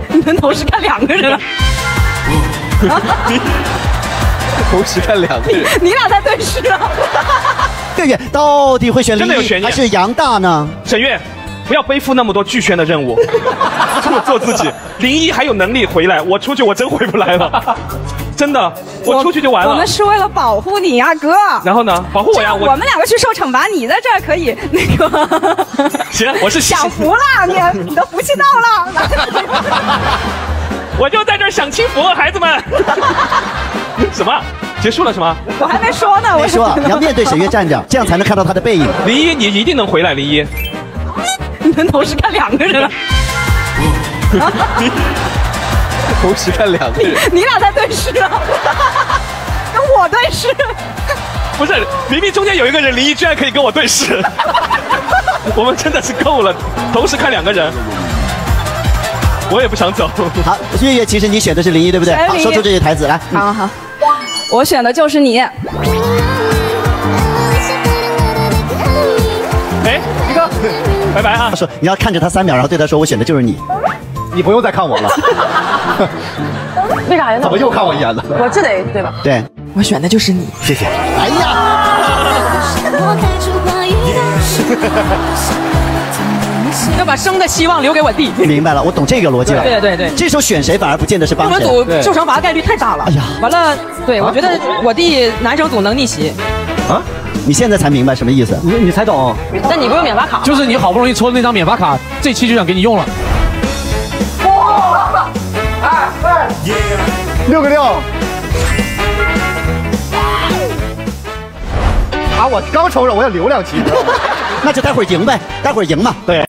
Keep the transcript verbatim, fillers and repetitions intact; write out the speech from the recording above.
你们同时看两个人。 同时看两个人， 你俩在对视啊？ 月月到底会选林一真的有悬念还是杨大呢？ 沈月，不要背负那么多巨轩的任务，做做自己。林一还有能力回来，我出去我真回不来了，真的，我出去就完了。 我们是为了保护你呀，哥。 然后呢？保护我呀！ 我们两个去受惩罚，你在这儿可以那个。 行，我是享福了，你你的福气到了。 我就在这儿享清福，孩子们。什么？结束了是吗？ 我还没说呢， 没说，你要面对沈月站着，这样才能看到他的背影。 林一，你一定能回来，林一。 你们同时看两个人。 同时看两个人， 你俩在对视啊？跟我对视？ 不是，明明中间有一个人，林一居然可以跟我对视。我们真的是够了，同时看两个人。我也不想走。 好，月月，其实你选的是林一，对不对？好，说出这句台词来。 好好，我选的就是你。哎， 一哥，拜拜啊！ 说你要看着他三秒，然后对他说：“我选的就是你。” 你不用再看我了。 为啥呀？ 怎么又看我一眼了？ 我这得对吧？ 对， 我选的就是你。 谢谢。哎呀！ 要把生的希望留给我弟。 明白了，我懂这个逻辑了。 对对对， 这时候选谁反而不见得是帮谁。 我们组受惩罚的概率太大了。哎呀，完了，对我觉得我弟男生组能逆袭。 啊？你现在才明白什么意思？ 你你才懂。 那你不用免发卡？ 就是你好不容易抽的那张免发卡，这期就想给你用了。 六个六。啊！我刚抽上，我要留两期。 那就待会儿赢呗，待会儿赢嘛。 对。